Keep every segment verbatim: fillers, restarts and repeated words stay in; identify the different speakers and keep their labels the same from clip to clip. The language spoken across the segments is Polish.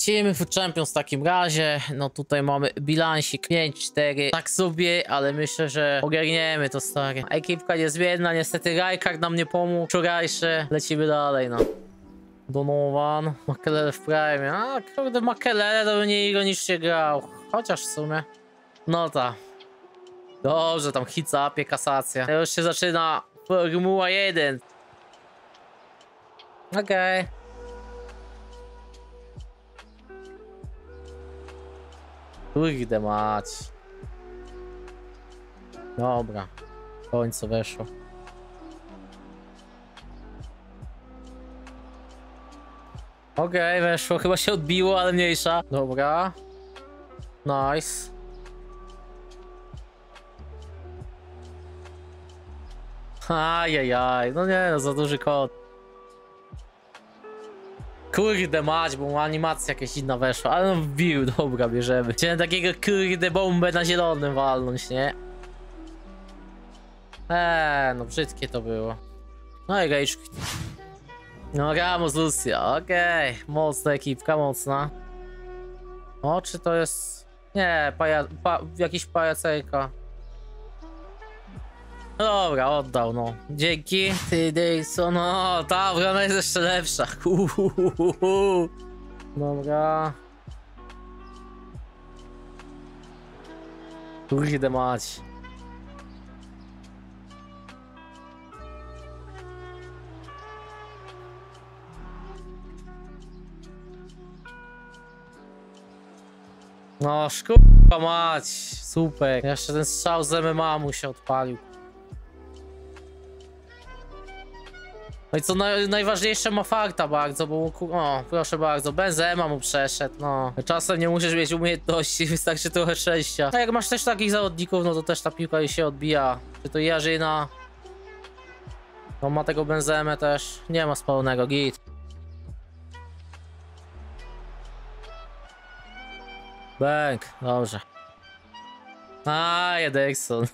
Speaker 1: Lecimy w Champions w takim razie. No tutaj mamy bilansik pięć cztery. Tak sobie, ale myślę, że ogarniemy to, stary. Ekipka niezmienna, niestety Rijkaard nam nie pomógł wczorajszy. Lecimy dalej, no. Donovan, Makelele w prime. A kurde, Makelele to by nie ironicznie grał. Chociaż w sumie. No ta. Dobrze, tam hit zapie, kasacja. To już się zaczyna Formuła jeden. Okej. Okay. Kurde mać. Dobra. W końcu weszło. Okej, okay, weszło. Chyba się odbiło, ale mniejsza. Dobra. Nice. Ajajaj. No nie, no za duży kod. Kurde mać, bo mu animacja jakaś inna weszła, ale no wbił, dobra, bierzemy. Chciałem takiego kurde bombę na zielonym walnąć, nie? Eee, no brzydkie to było. No i Rage. No Ramos Lucia, okej. Okay. Mocna ekipka, mocna. O, czy to jest... Nie, paja... Pa... jakiś pajacerka. No dobra, oddał, no. Dzięki. Ty, Dejson, no, ta obrona jest jeszcze lepsza. Uhuhuhu. Dobra. Kurde mać. No, szkoda mać. Super. Jeszcze ten strzał z M M A mu się odpalił. No i co naj, najważniejsze, ma farta bardzo, bo o, proszę bardzo, Benzema mu przeszedł, no. Czasem nie musisz mieć umiejętności, wystarczy trochę szczęścia. A jak masz też takich zawodników, no to też ta piłka się odbija. Czy to Jarzyna. No ma tego Benzemę też, nie ma spalonego, git. Bęk, dobrze. A, Edekson.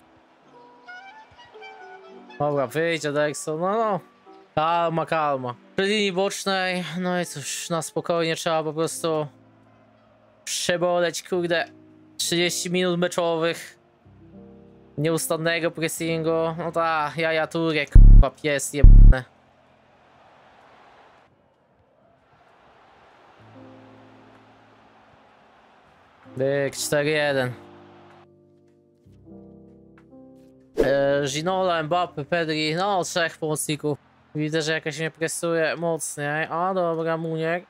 Speaker 1: Dobra, wyjdź Edekson, no no. Kalma, kalma. Przy linii bocznej, no i cóż, na spokojnie trzeba po prostu przeboleć, kurde, trzydzieści minut meczowych nieustannego pressingu. No ta, jaja Turek, kurwa, pies jebany. Byk, cztery jeden. Eee, Ginola, Mbappe, Pedri, no trzech pomocników. Widzę, że jakaś mnie presuje mocniej. A dobra, Muniek.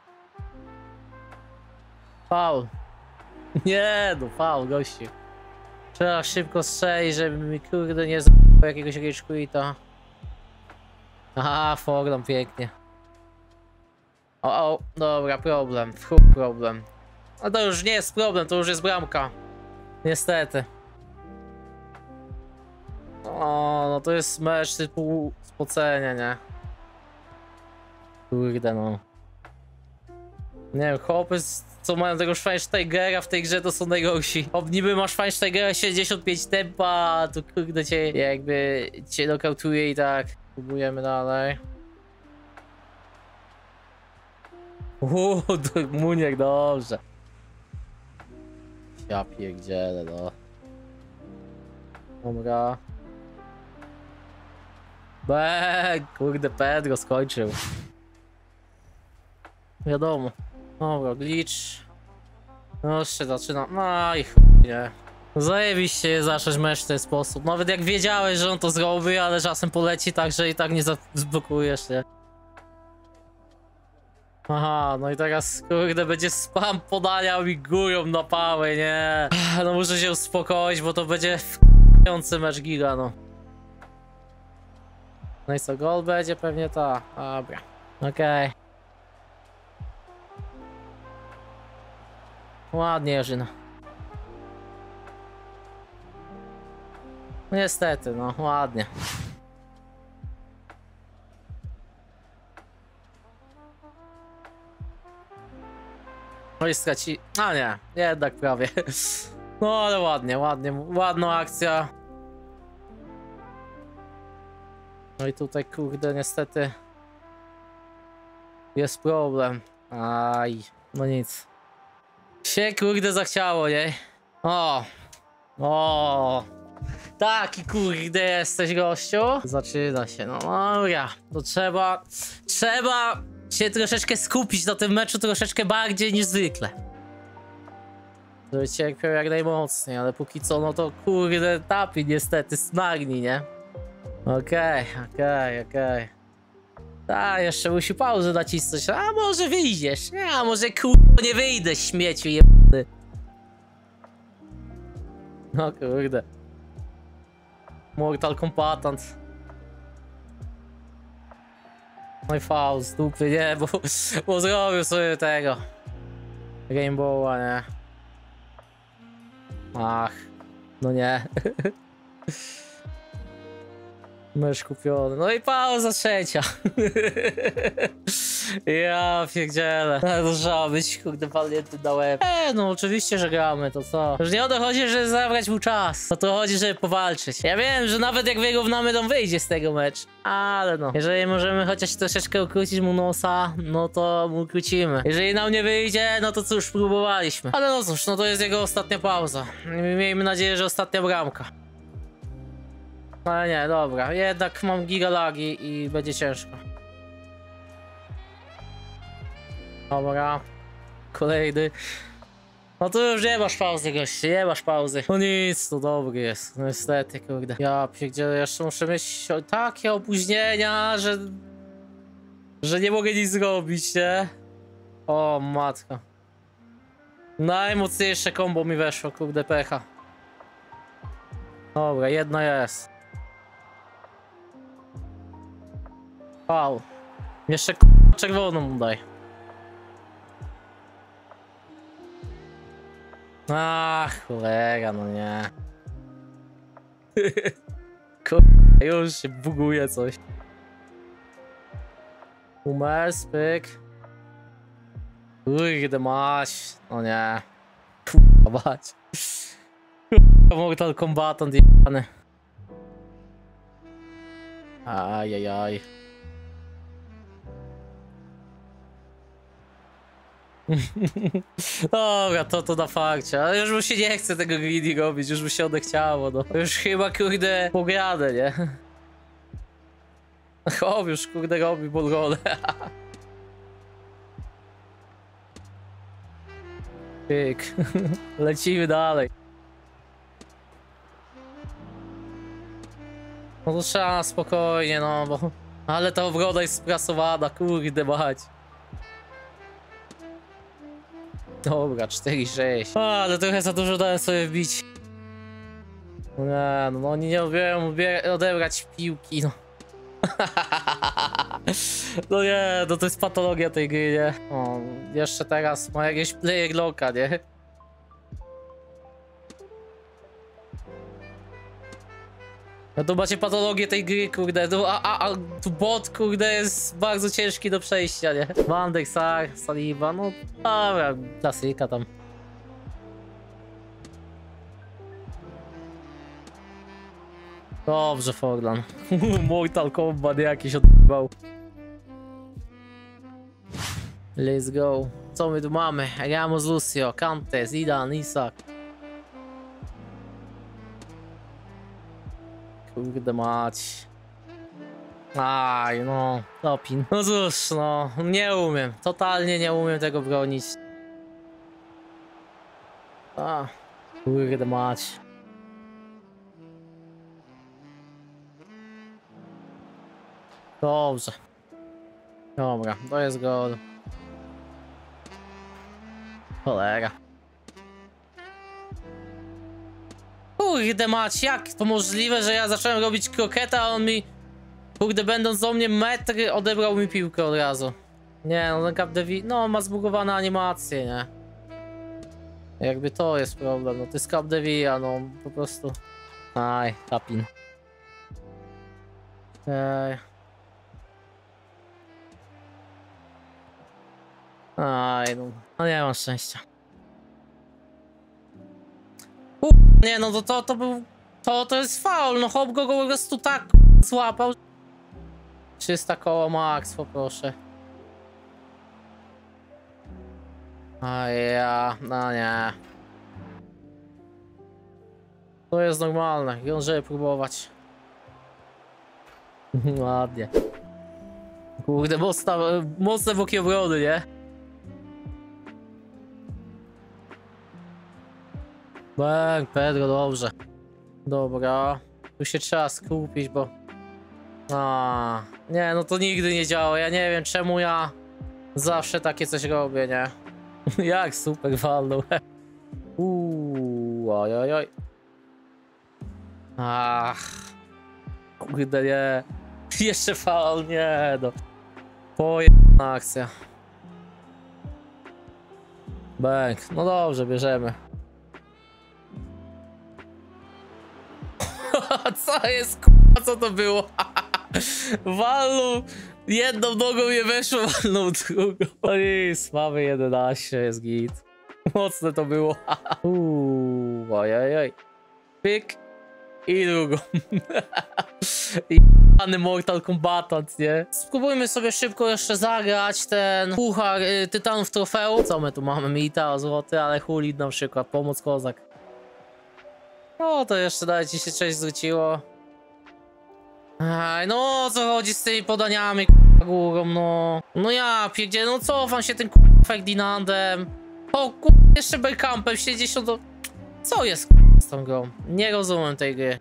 Speaker 1: Faul. Nie, no faul, gościu. Trzeba szybko strzelić, żeby mi kurde nie z***ł jakiegoś rage quita. Aha, Forlan, pięknie. O, o, dobra, problem. Chuj, problem. A to już nie jest problem, to już jest bramka. Niestety. O, no to jest mecz typu spocenia, nie? Kurde no. Nie wiem, chłopy, co mają tego Schweinsteigera w tej grze, to są najgorsi. Ob niby masz Schweinsteigera siedemdziesiąt pięć tempa, to kurde cię jakby cię nokautuje i tak. Próbujemy dalej. Uuu, Muniek, dobrze. Ja pierdzielę, no. Dobra. Bek, kurde, Pedro skończył. Wiadomo. Dobra, glitch. No jeszcze zaczyna. No i chuj, nie. Zajebiście jest zacząć mecz w ten sposób. Nawet jak wiedziałeś, że on to zrobi, ale czasem poleci tak, że i tak nie zblokujesz, nie? Aha, no i teraz kurde będzie spam podania mi górą na pałę, nie? No muszę się uspokoić, bo to będzie f***ący mecz giga, no. No i co, gol będzie pewnie ta. Dobra, okej. Okay. Ładnie, Jerzyna. No niestety, no ładnie. No i straci... A nie, jednak prawie. No ale ładnie, ładnie, ładna akcja. No i tutaj kurde niestety jest problem. Aj. No nic. Się kurde zachciało, nie? O! O! Taki kurde jesteś, gościu. Zaczyna się, no dobra. To trzeba... Trzeba się troszeczkę skupić na tym meczu troszeczkę bardziej niż zwykle. Żeby cierpiał jak najmocniej, ale póki co, no to kurde tapi niestety smagni, nie? Okej, okay, okej, okay, okej. Okay. Tak, jeszcze musi pauzę nacisnąć. A może wyjdziesz? A może kurde nie wyjdę, śmieciu jebany. No kurde. Mortal Kombatant. No i faul z dupy, nie, bo, bo zrobił sobie tego Rainbowa, nie? Ach, no nie. Mecz kupiony. No i pauza trzecia. Ja pierdzielę. To trzeba być kurde palnięty na łeb. Eee, no oczywiście, że gramy, to co? Już nie o to chodzi, żeby zabrać mu czas. O to chodzi, żeby powalczyć. Ja wiem, że nawet jak wyrównamy, to wyjdzie z tego mecz. Ale no, jeżeli możemy chociaż troszeczkę ukrócić mu nosa, no to mu ukrócimy. Jeżeli nam nie wyjdzie, no to cóż, próbowaliśmy. Ale no cóż, no to jest jego ostatnia pauza. Miejmy nadzieję, że ostatnia bramka. Ale nie, dobra, jednak mam gigalagi i będzie ciężko. Dobra, kolejny. No to już nie masz pauzy, goście, nie masz pauzy. No nic, to dobry jest, no niestety, kurde. Ja pierdzielę, jeszcze muszę mieć takie opóźnienia, że... Że nie mogę nic zrobić, nie? O, matka. Najmocniejsze combo mi weszło, kurde, pecha. Dobra, jedna jest. Wow. Jeszcze k***a czerwoną mu daj. Ach, cholera, no nie. K***a, już się buguje coś. Umer, spyk. Kurde mać. No nie. K***a mać. K***a Mortal Kombatant jebany. Ajajaj. Dobra, to to na fakcie, ale już mu się nie chce tego greedy robić, już mu się odechciało, no. Już chyba kurde pogradę, nie? Chłop już kurde robi bolrolę. Pyk. Lecimy dalej. No to trzeba na spokojnie, no bo... Ale ta obroda jest sprasowana, kurde mać. Dobra, cztery sześć. Ale trochę za dużo dałem sobie wbić. No nie, no oni nie lubią odebrać piłki, no. No nie, no to jest patologia tej gry, nie? O, jeszcze teraz ma jakieś player locka, nie? No to macie patologię tej gry, kurde, no, a, a, a tu bot, kurde, jest bardzo ciężki do przejścia, nie? Van der Sar, Saliba, no dobra, klasyka tam. Dobrze, Forlan. Mortal Kombat jakiś odbał. Let's go. Co my tu mamy? Ramos, Lucio, Kante, Zidane, Isak. Kurde mać. Aj, no, Topin. No cóż, no, nie umiem. Totalnie nie umiem tego bronić. A, kurde mać. Dobrze. Dobra, to jest gol. Cholera. Kurde mać, jak to możliwe, że ja zacząłem robić kroketa, a on mi... Kurde, będąc do mnie metr, odebrał mi piłkę od razu. Nie, no ten Capdevi... No, ma zbugowane animacje, nie? Jakby to jest problem, no to jest Capdevia, no po prostu... Aj, Tapin. Ej. Aj, no, no nie mam szczęścia. U, nie no, to, to, to był... To, to jest faul, no chłop go po prostu tak złapał. trzysta koło max, poproszę. A ja, no nie. To jest normalne, wiążę próbować. Ładnie. Kurde, mocne, mocne boki obrony, nie? Bang, Pedro, dobrze. Dobra. Tu się trzeba skupić, bo... A, nie, no to nigdy nie działa. Ja nie wiem, czemu ja zawsze takie coś robię, nie? Jak super walnął. Uuu, oj, oj, oj. Ach. Kurde, nie. Jeszcze fal, nie, no. Pojebana akcja. Bang. No dobrze, bierzemy. Co jest, k***a, co to było? Walnął jedną nogą, nie weszło, walnął drugą. No nic, mamy jedenaście, jest git. Mocne to było. Uuu, ojej, pyk i drugą. Jebany Mortal Kombatant, nie? Spróbujmy sobie szybko jeszcze zagrać ten puchar y, Tytanów Trofeum. Co my tu mamy? Mita o złoty, ale Hulid na przykład, pomoc kozak. No to jeszcze dalej ci się cześć zwróciło. Aj, no o co chodzi z tymi podaniami k***a górą, no. No ja pierdzie, no cofam się tym k***a Ferdinandem. O k***a, jeszcze Bergkampem siedemdziesiąt do... Co jest k***a z tą grą? Nie rozumiem tej gry.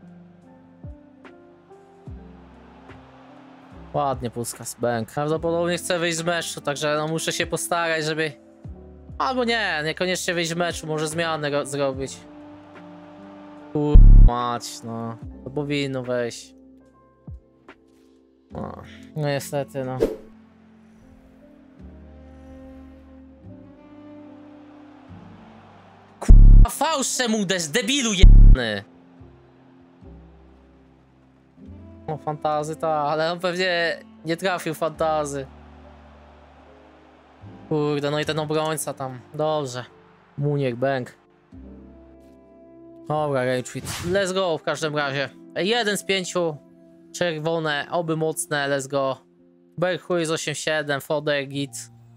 Speaker 1: Ładnie Puskas, Bank. Prawdopodobnie chcę wyjść z meczu, także no muszę się postarać, żeby... Albo nie, niekoniecznie wyjść z meczu, może zmianę zrobić. Kur... mać, no. To powinno wejść. No, no niestety, no. Kurwa, fałsz czemu uderz, debilu jebany! O, fantazy, ta, ale on pewnie nie trafił fantazy. Kurde, no i ten obrońca tam, dobrze. Muniek, Bank. Dobra, Rage Quit. Let's go w każdym razie. Jeden z pięciu. Czerwone, oby mocne, let's go. Berghuis osiem siedem, Fodder, git.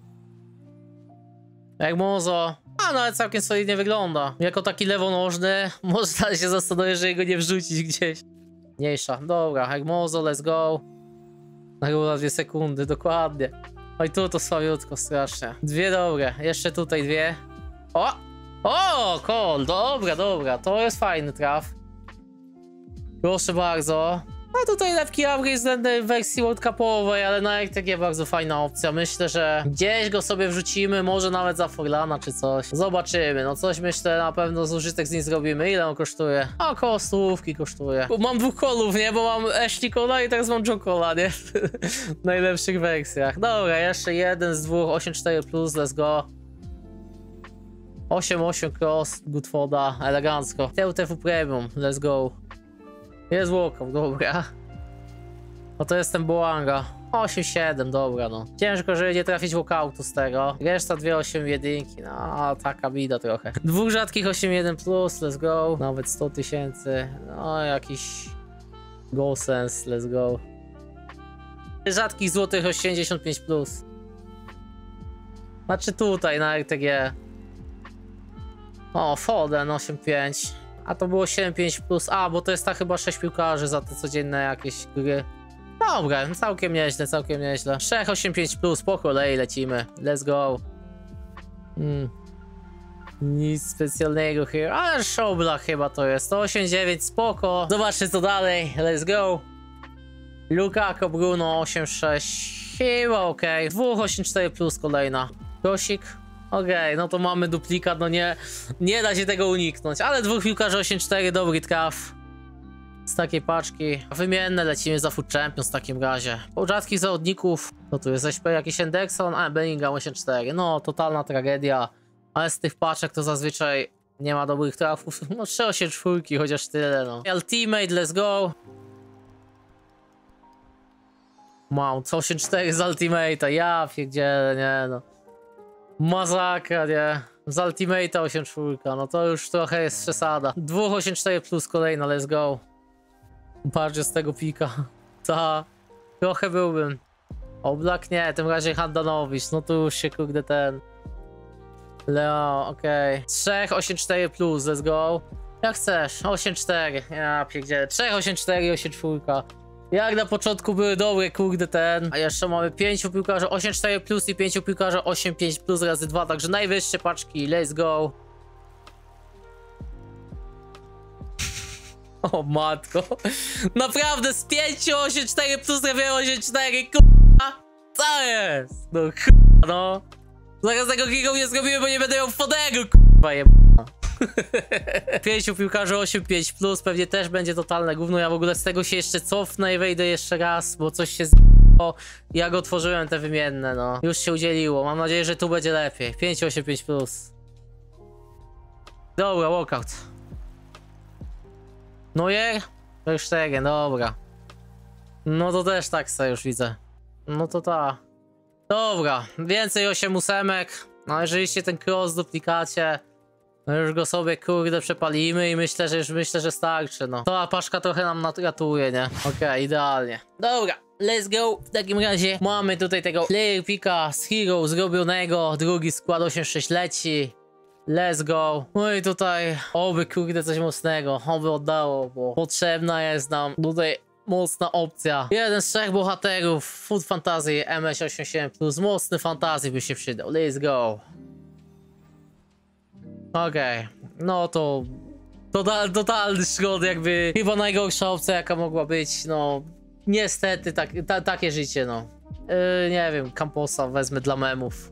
Speaker 1: Hermoso. A no ale całkiem solidnie wygląda. Jako taki lewonożny, można się zastanowić, że jego nie wrzucić gdzieś. Mniejsza, dobra, Hermoso, let's go. Na równo dwie sekundy, dokładnie. Oj tu to słabiutko strasznie. Dwie dobre, jeszcze tutaj dwie. O! O, Cole, dobra, dobra, to jest fajny traf. Proszę bardzo. A tutaj lekki upgrade względem wersji World Cupowej, ale na jak takie bardzo fajna opcja. Myślę, że gdzieś go sobie wrzucimy, może nawet za Forlana czy coś. Zobaczymy, no coś myślę na pewno zużytek z nim zrobimy. Ile on kosztuje? A około stówki kosztuje. Bo mam dwóch kolów, nie? Bo mam Ashley Cola i teraz mam Joe Cola, nie? W najlepszych wersjach. Dobra, jeszcze jeden z dwóch, osiem cztery plus, let's go. osiem osiem cross, Goodfoda, elegancko. T T W Premium, let's go. Jest walkout, dobra. No to jest ten Boanga. osiem siedem, dobra no. Ciężko, żeby nie trafić walkoutu z tego. Reszta dwie osiem jedynki, no taka bida trochę. Dwóch rzadkich osiem jeden plus, let's go. Nawet sto tysięcy. No jakiś... Go sense, let's go. Rzadkich złotych osiemdziesiąt pięć plus. Znaczy tutaj na R T G. O, Foden osiem pięć. A to było siedem pięć plus. A, bo to jest ta chyba sześć piłkarzy za te codzienne jakieś gry. Dobra, całkiem nieźle, całkiem nieźle. sześć osiem pięć plus, po kolei lecimy. Let's go. Hmm. Nic specjalnego here. Ale Szobla chyba to jest. sto osiem dziewięć, spoko. Zobaczcie co dalej. Let's go. Lukaku, Bruno osiem sześć. Chyba okej. Okay. dwa osiem cztery plus kolejna. Prosik. Okej, okay, no to mamy duplikat, no nie, nie da się tego uniknąć, ale dwóch piłkarzy osiem cztery, dobry traf. Z takiej paczki. Wymienne lecimy za Food Champions w takim razie. Po rzadkich zawodników, no tu jest H P, jakiś Anderson, a Bellingham osiem cztery, no totalna tragedia. Ale z tych paczek to zazwyczaj nie ma dobrych trafów, no trzy osiem cztery, chociaż tyle no. Ultimate, let's go. Mount osiem cztery z Ultimate'a, ja pierdzielę, nie no. Masakra, nie? Z Ultimate'a osiem cztery, no to już trochę jest przesada. dwa osiem cztery plus kolejna, let's go. Patrzcie z tego pika. Ta, trochę byłbym. Oblak nie, tym razie Handanowicz, no to już się kurde ten... Leo, okej. Okay. trzy, osiem, cztery plus, let's go. Jak chcesz, osiem, cztery. Ja pierdzielę. trzy, osiem, cztery, osiem, cztery. Jak na początku były dobre, kurde, ten. A jeszcze mamy pięciu piłkarzy osiem, cztery plus i pięciu piłkarzy osiem, pięć plus razy dwa, także najwyższe paczki, let's go. O matko. Naprawdę z pięciu, osiem, cztery plus robię osiem, cztery, k***a. Co jest? No k***a, no. Zaraz tego giga nie zrobiłem, bo nie będę miał fodego, k***a jebana. pięciu piłkarzy osiem, pięć plus, pewnie też będzie totalne gówno. Ja w ogóle z tego się jeszcze cofnę i wejdę jeszcze raz, bo coś się z***o. Jak otworzyłem te wymienne, no. Już się udzieliło, mam nadzieję, że tu będzie lepiej. pięć, osiem, pięć plus. Dobra, walkout. No je? To już cztery, dobra. No to też tak sobie już widzę. No to ta. Dobra, więcej osiem ósemek. No jeżeli się ten cross w duplikacie, no już go sobie kurde przepalimy i myślę, że już myślę, że starczy, no. Ta paszka trochę nam natratuje, nie? Okej, okay, idealnie. Dobra, let's go. W takim razie mamy tutaj tego player picka z Hero zrobionego. Drugi skład osiem sześć leci. Let's go. No i tutaj oby kurde coś mocnego, oby oddało, bo potrzebna jest nam tutaj mocna opcja. Jeden z trzech bohaterów Food Fantasy M S osiemdziesiąt siedem plus. Mocny fantasy by się przydał. Let's go. Okej. Okay. No to total, totalny szkod, jakby chyba najgorsza opcja jaka mogła być. No niestety tak, ta, takie życie, no. Yy, nie wiem, Camposa wezmę dla memów.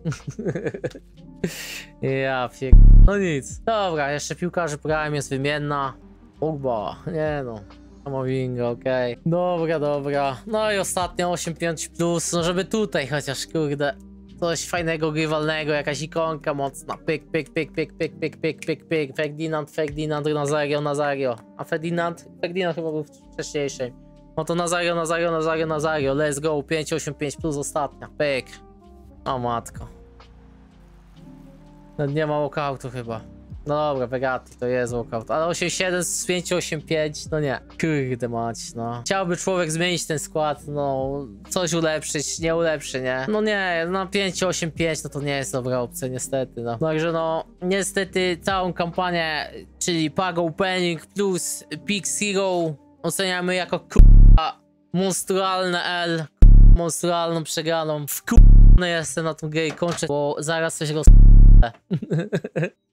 Speaker 1: Ja pier... No nic. Dobra, jeszcze piłkarzy Prime jest wymienna. Pogba, nie no. Kamavinga, okej. Okay. Dobra, dobra. No i ostatnio osiem pięć plus, no żeby tutaj chociaż, kurde, coś fajnego, grywalnego, jakaś ikonka mocna. Pyk, pyk, pyk, pyk, pyk, pyk, pyk, pyk, pyk. Ferdinand, Ferdinand, Nazario, Nazario. A Ferdinand? Ferdinand chyba był wcześniejszy. No to Nazario, Nazario, Nazario, Nazario. Let's go. pięć osiem pięć plus ostatnia. Pyk. O matko. No nie ma walkoutu chyba. No dobra, Verratti to jest walkout. Ale osiem siedem z pięć osiem pięć, no nie. Kurde mać, no. Chciałby człowiek zmienić ten skład, no. Coś ulepszyć, nie ulepszy, nie? No nie, na pięć osiem pięć no to nie jest dobra opcja, niestety, no. Także no, niestety całą kampanię, czyli Pago Opening plus Pix Hero oceniamy jako k***a monstrualne L. Monstrualną przegraną. W k***ny jestem na tą grę i kończę, bo zaraz coś roz...